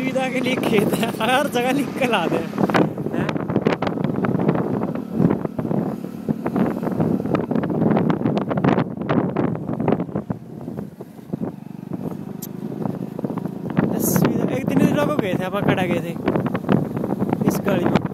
सुविधा के लिए खेत है, हर जगह निकल आते हैं। एक दिन को गए थे, आप खड़ा गए थे इस गाड़ी में।